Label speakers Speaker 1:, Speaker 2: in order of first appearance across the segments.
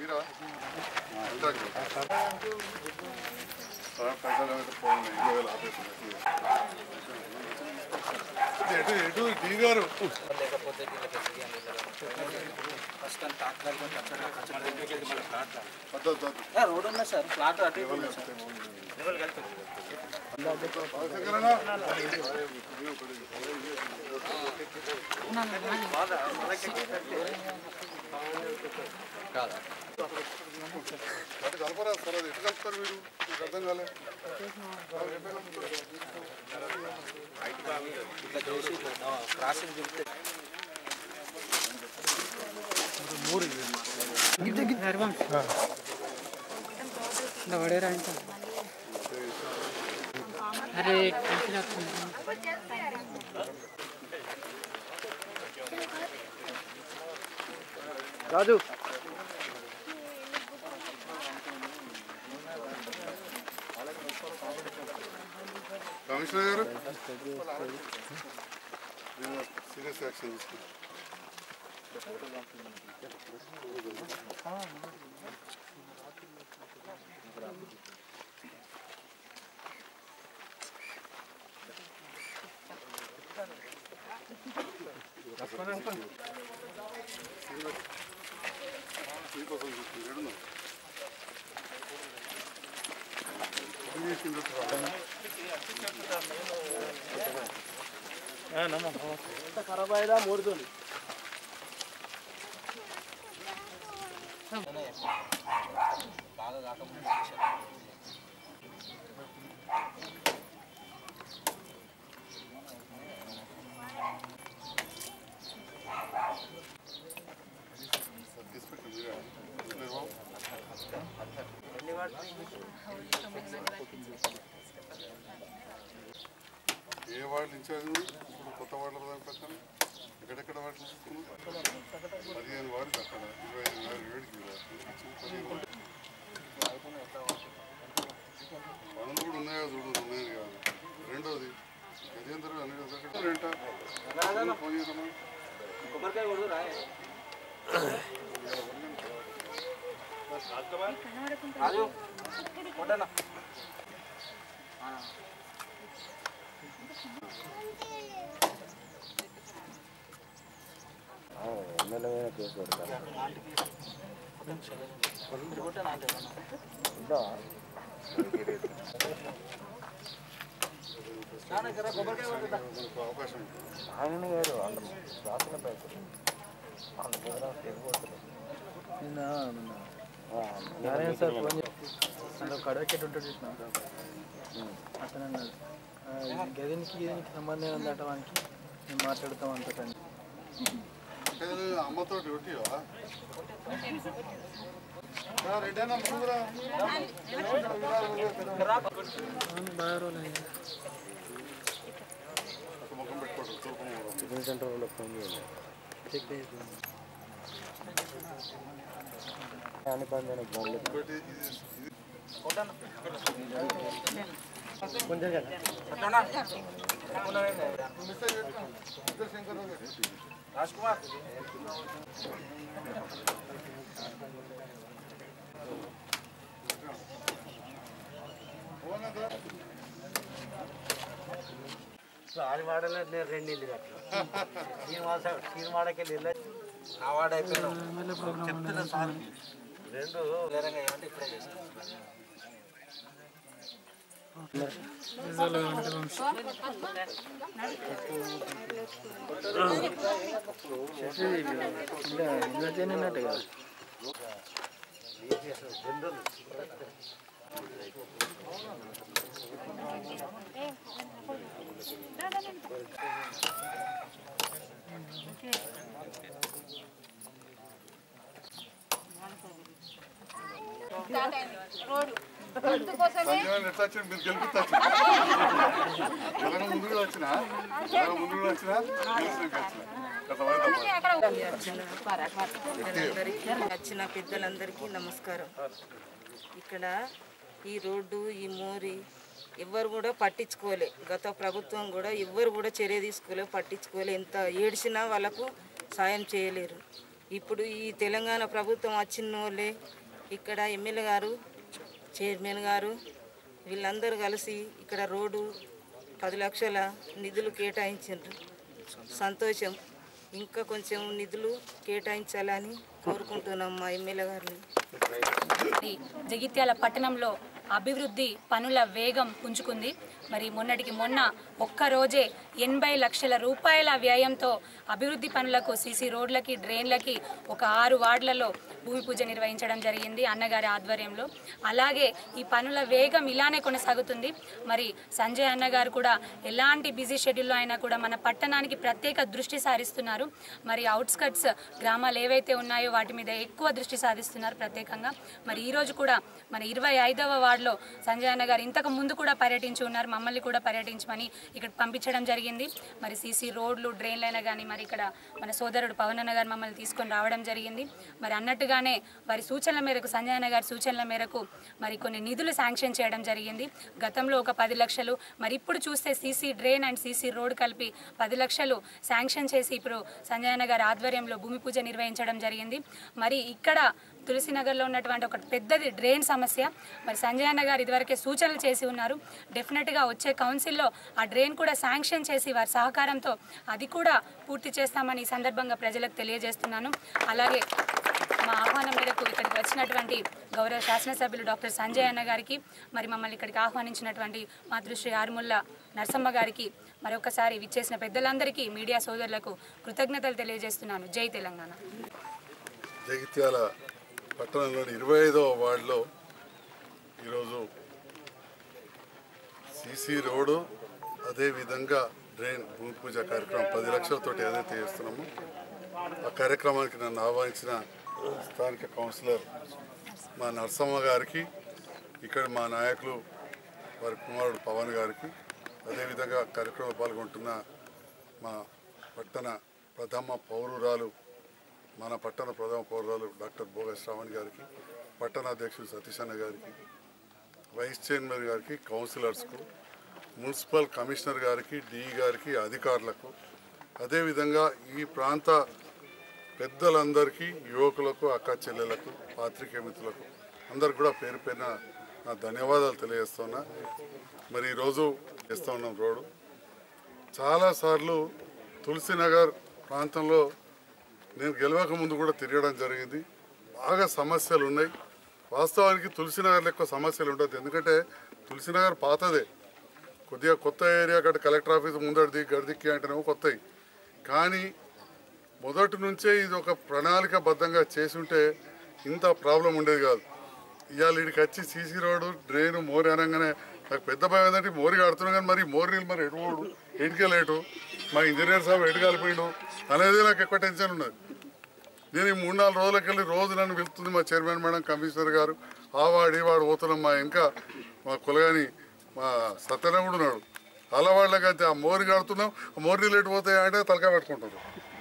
Speaker 1: Road ఉన్నా sir flat
Speaker 2: కలపరా sir అది ఎటు కలుపుతారు మీరు మీకు అర్థం కాలే
Speaker 1: క్రాసింగ్ చెప్తే
Speaker 3: अरे
Speaker 1: రాజు
Speaker 2: కమిషనర్ గారు సీరియస్ యాక్షన్ తీసుకుంటారు
Speaker 1: ఖరాబ్ అయ్యా మూడుతుంది బాగా కాకముందు
Speaker 2: ఏ వార్డులు ఇన్ఛార్జ్ ఇప్పుడు కొత్త వార్డుల ప్రధాన ప్రకారం ఎక్కడెక్కడ వార్డులు తీసుకున్నాం 15 వార్డులు అక్కడ 27 పనులు కూడా ఉన్నాయో చూడు ఉన్నాయని కాదు రెండోది గజేంద్ర అన్ని రెంట ఫోన్ చేద్దామా
Speaker 1: కొబ్బరికాయ కొడు రాయ్ రాజు కొట్టనా ఎమ్మెల్యే కేసు పెడతారు
Speaker 2: అవకాశం
Speaker 1: ఆయన గారు వాళ్ళు రాసిన పైసలు వాళ్ళ దగ్గర తెగిపోతుంది నారాయణ సార్ ఫోన్ చేసి ఒక అడ్వకేట్ ఉంటుంది అతను అన్నాడు గదినికి సంబంధం ఉందట వానికి మేము మాట్లాడుతాం అంతటండి
Speaker 2: అమ్మతో డ్యూటీ ముఖం పెట్టుకోవడం
Speaker 1: సెంటర్ వాళ్ళకి ఫోన్ చేయాలి చెక్ అని పని కొంచెం రాజ్ కుమార్ ఆడి వాడలే నేను 2 ఇల్లు కట్టాను నేను వాడకెళ్ళి ఆ వాడ అయిపోయినా చెప్తున్నా సార్ 2 వేరంగా ఏమంటే ఇప్పుడే చేస్తాను అన్నట్టు కదా
Speaker 4: వచ్చిన పెద్దలందరికీ నమస్కారం. ఇక్కడ ఈ రోడ్డు ఈ మోరి ఎవ్వరు కూడా పట్టించుకోలే, గత ప్రభుత్వం కూడా ఎవ్వరు కూడా చర్య తీసుకోలే, పట్టించుకోలే. ఎంత ఏడ్చినా వాళ్ళకు సాయం చేయలేరు. ఇప్పుడు ఈ తెలంగాణ ప్రభుత్వం వచ్చిన వాళ్ళే ఇక్కడ ఎమ్మెల్యే గారు, చైర్మన్ గారు వీళ్ళందరూ కలిసి ఇక్కడ రోడ్డు 10 లక్షల నిధులు కేటాయించారు. సంతోషం. ఇంకా కొంచెం నిధులు కేటాయించాలని కోరుకుంటున్నాం మా ఎమ్మెల్యే గారిని.
Speaker 3: జగిత్యాల పట్టణంలో అభివృద్ధి పనుల వేగం పుంజుకుంది. మరి మొన్నటికి మొన్న ఒక్కరోజే 80 లక్షల రూపాయల వ్యయంతో అభివృద్ధి పనులకు సీసీ రోడ్లకి, డ్రైన్లకి ఒక 6 వార్డులలో భూమి పూజ నిర్వహించడం జరిగింది అన్నగారి ఆధ్వర్యంలో. అలాగే ఈ పనుల వేగం ఇలానే కొనసాగుతుంది. మరి సంజయ్ అన్నగారు కూడా ఎలాంటి బిజీ షెడ్యూల్లో అయినా కూడా మన పట్టణానికి ప్రత్యేక దృష్టి సారిస్తున్నారు. మరి అవుట్స్కట్స్ గ్రామాలు ఏవైతే ఉన్నాయో వాటి మీద ఎక్కువ దృష్టి సాధిస్తున్నారు ప్రత్యేకంగా. మరి ఈరోజు కూడా మన 25వ వార్డులో సంజయ్ అన్న గారు ఇంతకు ముందు కూడా పర్యటించి ఉన్నారు. మమ్మల్ని కూడా పర్యటించమని ఇక్కడ పంపించడం జరిగింది. మరి సీసీ రోడ్లు, డ్రైన్లైనా కానీ మరి ఇక్కడ మన సోదరుడు పవన్ అన్న గారు మమ్మల్ని తీసుకొని రావడం జరిగింది. మరి అన్నట్టుగానే వారి సూచనల మేరకు, సంజయ్ అన్న గారి సూచనల మేరకు మరి కొన్ని నిధులు శాంక్షన్ చేయడం జరిగింది. గతంలో ఒక 10 లక్షలు, మరి ఇప్పుడు చూస్తే CC drain and CC road కలిపి 10 లక్షలు శాంక్షన్ చేసి ఇప్పుడు సంజయ్ అన్న గారి ఆధ్వర్యంలో భూమి పూజ నిర్వహించడం జరిగింది. మరి ఇక్కడ తులసినగర్లో ఉన్నటువంటి ఒక పెద్దది డ్రైన్ సమస్య. మరి సంజయ్ అన్న గారు ఇదివరకే సూచనలు చేసి ఉన్నారు. డెఫినెట్గా వచ్చే కౌన్సిల్లో ఆ డ్రైన్ కూడా శాంక్షన్ చేసి వారి సహకారంతో అది కూడా పూర్తి చేస్తామని ఈ సందర్భంగా ప్రజలకు తెలియజేస్తున్నాను. అలాగే మా ఆహ్వానం మేరకు ఇక్కడికి వచ్చినటువంటి గౌరవ శాసనసభ్యులు డాక్టర్ సంజయ్ అన్న గారికి, మరి మమ్మల్ని ఇక్కడికి ఆహ్వానించినటువంటి మాతృశ్రీ ఆరుముల్ల నరసమ్మ గారికి, మరొకసారి విచ్చేసిన పెద్దలందరికీ, మీడియా సోదరులకు కృతజ్ఞతలు తెలియజేస్తున్నాను. జై తెలంగాణ.
Speaker 2: జగిత్యాల పట్టణంలోని 25వ వార్డులో ఈరోజు సీసీ రోడ్డు, అదేవిధంగా డ్రైన్ భూమి పూజ కార్యక్రమం 10 లక్షలతోటి ఏదైతే చేస్తున్నామో ఆ కార్యక్రమానికి నన్ను ఆహ్వానించిన స్థానిక కౌన్సిలర్ మా నరసమ్మ గారికి, ఇక్కడ మా నాయకులు వారి కుమారుడు పవన్ గారికి, అదేవిధంగా కార్యక్రమంలో పాల్గొంటున్న మా పట్టణ ప్రథమ పౌరురాలు డాక్టర్ బోగ శ్రావణ్ గారికి, పట్టణ అధ్యక్షుడు సతీష్ అన్న గారికి, వైస్ చైర్మన్ గారికి, కౌన్సిలర్స్కు, మున్సిపల్ కమిషనర్ గారికి, డిఈ గారికి, అధికారులకు, అదేవిధంగా ఈ ప్రాంత పెద్దలందరికీ, యువకులకు, అక్క చెల్లెలకు, పాత్రికేయ మిత్రులకు అందరికి కూడా పేరు పేరున నా ధన్యవాదాలు తెలియజేస్తున్నా. మరి ఈరోజు చేస్తూ ఉన్నాం రోడ్డు. చాలాసార్లు తులసినగర్ ప్రాంతంలో నేను గెలవక ముందు కూడా తిరగడం జరిగింది. బాగా సమస్యలు ఉన్నాయి. వాస్తవానికి తులసినగర్లో ఎక్కువ సమస్యలు ఉండదు, ఎందుకంటే తులసినగర్ పాతదే, కొద్దిగా కొత్త ఏరియా. అక్కడ కలెక్టర్ ఆఫీస్ ముందడిది గడిదిక్కి అంటేనేమో కొత్తవి. కానీ మొదటి నుంచే ఇది ఒక ప్రణాళికబద్ధంగా చేసి ఉంటే ఇంత ప్రాబ్లం ఉండేది కాదు. ఇవాళ ఇక్కడికి వచ్చి సీసీ రోడ్డు, డ్రైన్, మోరి అనగానే నాకు పెద్ద భయం ఏంటంటే మోరి కడుతున్నాం కానీ మరి మోరి నీళ్ళు మరి ఎటుపోడు, ఎటుకెళ్ళేటు, మా ఇంజనీర్ సాబ్ ఎటు కలిపిండు అనేది నాకు ఎక్కువ టెన్షన్ ఉన్నది. నేను ఈ 3-4 రోజులకి వెళ్ళి రోజు నన్ను వెళ్తుంది మా చైర్మన్ మేడం, కమిషనర్ గారు, ఆ వాడు పోతున్నాం. మా ఇంకా మా కులగాని మా సత్యనారాయణ ఉన్నాడు, అలా వాళ్ళకి అయితే ఆ మోరి కడుతున్నాం, మోరి నీళ్ళు ఎటు పోతాయి అంటే తలకాయ పెట్టుకుంటారు.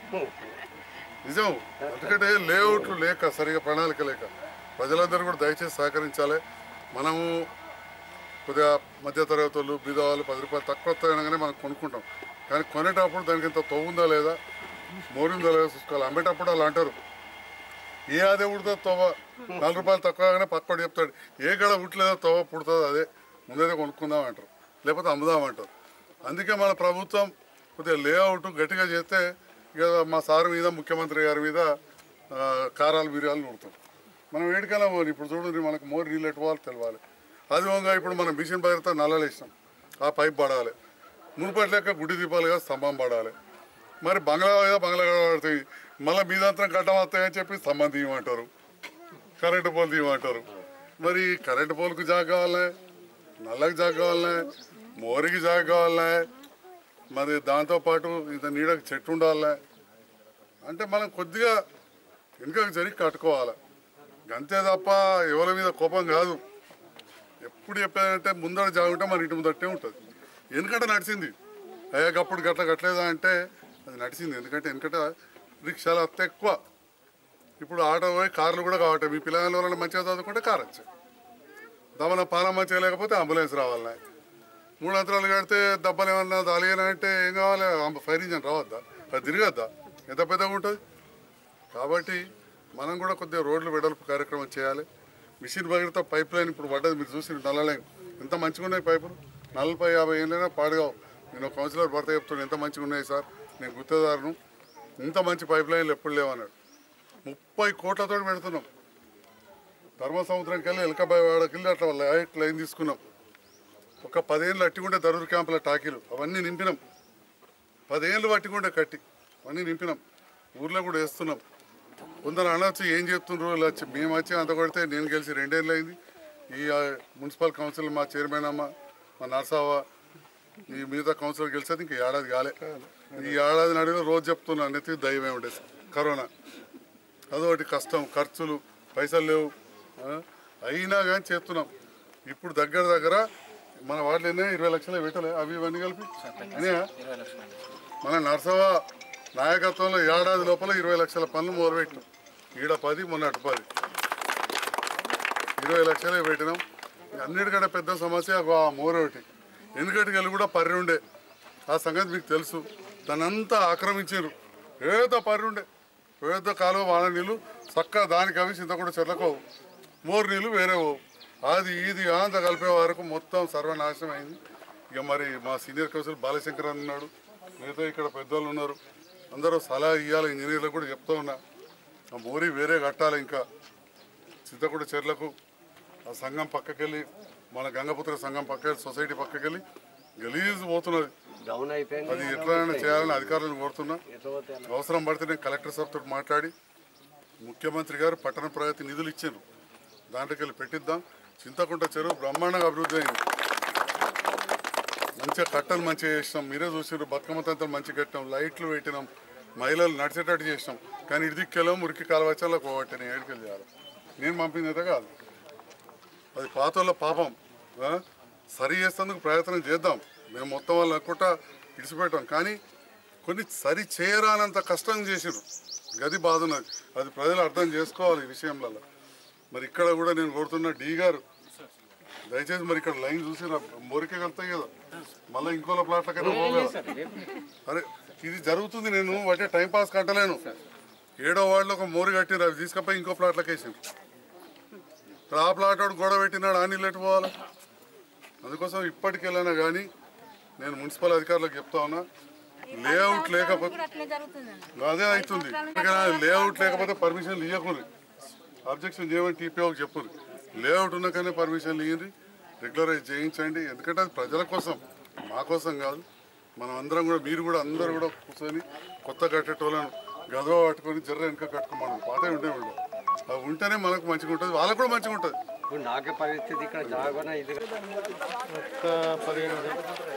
Speaker 2: నిజం, ఎందుకంటే లేఅవుట్లు లేక, సరిగా ప్రణాళిక లేక. ప్రజలందరూ కూడా దయచేసి సహకరించాలి. మనము కొద్దిగా మధ్యతరగతి వాళ్ళు, బీదవాళ్ళు 10 రూపాయలు తక్కువ వస్తాయనగానే మనం కొనుక్కుంటాం. కానీ కొనేటప్పుడు దానికి ఇంత తవ్వుందా లేదా, మోరిందా లేదా చూసుకోవాలి. అమ్మేటప్పుడు వాళ్ళు అంటారు ఏ అదే పుడుతుంది తవ్వ, 4 రూపాయలు తక్కువగానే పక్కడు చెప్తాడు, ఏ గడ ఉట్లేదో తవ్వ పుడుతుంది, అదే ముందైతే కొనుక్కుందాం అంటారు, లేకపోతే అమ్ముదామంటారు. అందుకే మన ప్రభుత్వం కొద్దిగా లేఅవుట్ గట్టిగా చేస్తే ఇక మా సార్ మీద, ముఖ్యమంత్రి గారి మీద కారాలు బిర్యాలు నూరుతాం. మనం వేడికైనా పోని. ఇప్పుడు చూడండి, మనకు మోరి నీళ్ళు ఎట్టుకోవాలి తెలవాలి. అది వంగా ఇప్పుడు మనం మిషన్ భద్రత నల్లలు వేసినాం, ఆ పైప్ పడాలి. మునుపటి లెక్క గుడి దీపాలుగా స్తంభం పడాలి. మరి బంగ్లా పడతాయి, మళ్ళీ మీదంతరం గడ్డం వస్తాయని చెప్పి స్తంభం తీయమంటారు, కరెంటు పోలు తీయమంటారు. మరి కరెంటు పోల్కు జాగ కావాలనే, నల్లకి జాగ కావాలనే, మోరికి జాగ కావాలనే, మరి దాంతోపాటు ఇంత నీడకు చెట్టు ఉండాలనే. అంటే మనం కొద్దిగా వెనుకకు జరిగి కట్టుకోవాలి, అంతే తప్ప ఎవరి మీద కోపం కాదు. ఎప్పుడు చెప్పేదంటే ముందర జాగుంటే మన ఇంటి ముందట్టే ఉంటుంది. ఎందుకంటే నడిచింది, అయ్యాకప్పుడు గట్లేదా అంటే అది నడిచింది. ఎందుకంటే వెనకట రిక్షాలు అంత ఎక్కువ. ఇప్పుడు ఆటో పోయి కార్లు కూడా కావట్టే. మీ పిల్లల వల్ల మంచిగా చదువుకుంటే కారు వచ్చాయి, దమన పాలన మంచిగా లేకపోతే అంబులెన్స్ రావాలన్నా, 3 అంతరాలు కడితే దెబ్బలు ఏమన్నా అలిగినా అంటే ఏం కావాలి, ఫైర్ ఇంజన్ రావద్దా, అది తిరగద్దా, ఎంత పెద్దగా ఉంటుంది. కాబట్టి మనం కూడా కొద్దిగా రోడ్లు వెడల్పు కార్యక్రమం చేయాలి. మిషన్ భగీరథ పైప్ లైన్ ఇప్పుడు పడ్డది, మీరు చూసి నల్ల లైన్ ఎంత మంచిగా ఉన్నాయి పైపులు. 40-50 ఏళ్ళైనా పాడుగావు. నేను కౌన్సిలర్ భర్త చెప్తున్నాను ఎంత మంచిగా ఉన్నాయి సార్, నేను గుత్తేదారును, ఇంత మంచి పైప్ లైన్లు ఎప్పుడు లేవన్నాడు. 30 కోట్లతో పెడుతున్నాం. ధర్మసముద్రంకి వెళ్ళి ఎలకబాయి వాడకి వెళ్ళి అట్లా లైన్ తీసుకున్నాం. ఒక 10 ఏళ్ళు అట్టికుంటే దరూర్ క్యాంపుల టాకీలు అవన్నీ నింపినాం. 10 ఏళ్ళు పట్టుకుంటే కట్టి అవన్నీ నింపినాం. ఊర్లో కూడా వేస్తున్నాం. కొందరు అనొచ్చు ఏం చెప్తున్నారు ఇలా వచ్చి, మేము వచ్చి అంత కొడితే నేను గెలిచి 2 ఏళ్ళు అయింది. ఈ మున్సిపల్ కౌన్సిల్ మా చైర్మన్ అమ్మ, మా నర్సావ, ఈ మిగతా కౌన్సిలర్ గెలిచేది ఇంక ఏడాది కాలే. ఈ ఏడాది నడిలో రోజు చెప్తున్నాను నెత్తి దయ్యమే ఉండేది కరోనా. అదొకటి కష్టం, ఖర్చులు, పైసలు లేవు, అయినా కానీ చేస్తున్నాం. ఇప్పుడు దగ్గర మన వాటిలోనే 20 లక్షలు పెట్టలే, అవి ఇవన్నీ కలిపి మన నర్సవ నాయకత్వంలో ఏడాది లోపల 20 లక్షల పనులు మొదలుపెట్టాం. ఈడ 10, మొన్న అటు 10, 20 లక్షలే పెట్టినాం. అన్నిటికంటే పెద్ద సమస్య మోరొకటి. ఎందుకంటే వెళ్ళి కూడా పర్రి ఉండే, ఆ సంగతి మీకు తెలుసు. దానంతా ఆక్రమించారు. పేద పర్రి ఉండే, పేద కాలువ వాన నీళ్ళు చక్కగా దానికి అవి చింతకుండా చెట్లకు మోరు నీళ్ళు వేరే అది ఇది అంత కలిపే వరకు మొత్తం సర్వనాశనం అయింది. ఇక మరి మా సీనియర్ కౌన్సిల్ బాలశంకర్ అని ఉన్నాడు, మిగతా ఇక్కడ పెద్దోళ్ళు ఉన్నారు, అందరూ సలహా ఇవ్వాలి. ఇంజనీర్లకు కూడా చెప్తా ఉన్నా, ఆ మోరీ వేరే కట్టాలి. ఇంకా చింతకుండా చెర్లకు ఆ సంఘం పక్కకెళ్ళి, మన గంగపుత్ర సంఘం పక్కకెళ్ళి, సొసైటీ పక్కకెళ్ళి గలీజ్ పోతున్నది. అది ఎట్లైనా చేయాలని అధికారులను కోరుతున్నా. అవసరం పడితే నేను కలెక్టర్ సార్తో మాట్లాడి, ముఖ్యమంత్రి గారు పట్టణ ప్రగతి నిధులు ఇచ్చారు, దాంట్లోకి వెళ్ళి పెట్టిద్దాం. చింతకుంట చెరువు బ్రహ్మాండంగా అభివృద్ధి అయింది. మంచిగా కట్టలు మంచిగా చేసినాం, మీరే చూసారు. బతుకమ్మ తంత్రం మంచిగా కట్టినాం, లైట్లు పెట్టినాం, మహిళలు నడిచేటట్టు చేసినాం. కానీ ఇదికెళ్ళాం మురికి కాలవచ్చాలకు పోగొట్టాను. ఏడుకెళ్ళి చేయాలి, నేను పంపింది కాదు. అది పాతోళ్ళ పాపం. సరి చేసేందుకు ప్రయత్నం చేద్దాం. మేము మొత్తం వాళ్ళు అనుకుంటా ఇడిచిపెట్టాం, కానీ కొన్ని సరి చేయరానంత కష్టం చేసారు. గది బాధ ఉన్నది, అది ప్రజలు అర్థం చేసుకోవాలి ఈ విషయంలో. మరి ఇక్కడ కూడా నేను కోరుతున్నా డీ గారు, దయచేసి మరి ఇక్కడ లైన్ చూసి మోరికే వెళ్తాయి కదా, మళ్ళీ ఇంకోళ్ళ ప్లాట్లకైనా పోగలదు. అరే ఇది జరుగుతుంది, నేను వాటే టైంపాస్ కట్టలేను. 7వ వార్డులో ఒక మోరి కట్టినారు, అవి తీసుకపోయి ఇంకో ప్లాట్లకు వేసారు. ఆ ప్లాట్ వాడు గొడవ పెట్టినాడు, ఆ నీళ్ళు ఎట్టు పోవాలి. అందుకోసం ఇప్పటికెళ్ళినా కానీ నేను మున్సిపల్ అధికారులకు చెప్తా ఉన్నా, లేఅవుట్ లేకపోతే అదే అవుతుంది. లేఅవుట్ లేకపోతే పర్మిషన్లు ఇవ్వకూడదు, అబ్జెక్షన్ చేయమని టీపీఓకి చెప్పుర్రి. లేఅవుట్ ఉన్నాకనే పర్మిషన్లు ఇవ్వండి, రెగ్యులరైజ్ చేయించండి. ఎందుకంటే అది ప్రజల కోసం, మా కోసం కాదు. మనం అందరం కూడా, మీరు కూడా అందరూ కూడా కూర్చొని కొత్త కట్టేటోళ్ళను గదవ పట్టుకొని జర్ర వెనుక కట్టుకోమని పాత ఉంటే ఉండవు. అవి ఉంటేనే మనకు మంచిగా ఉంటుంది, వాళ్ళకు కూడా మంచిగా ఉంటుంది.
Speaker 1: నాకే పరిస్థితి ఇక్కడ జాగోనా ఇది 15